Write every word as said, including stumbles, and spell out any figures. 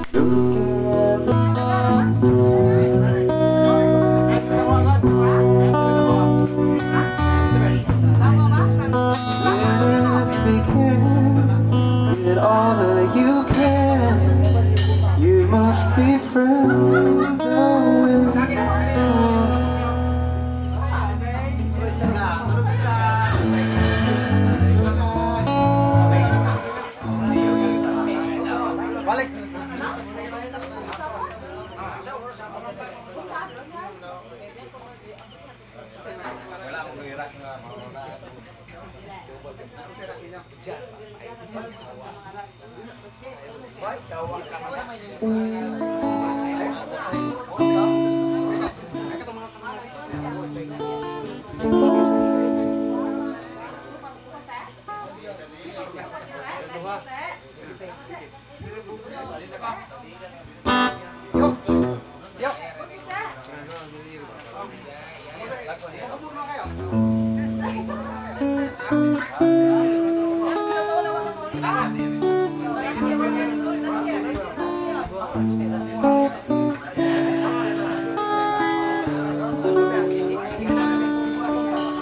Looking at the get all that you can. You must be friends. Balik. Yuk, yuk. Kamu kayo.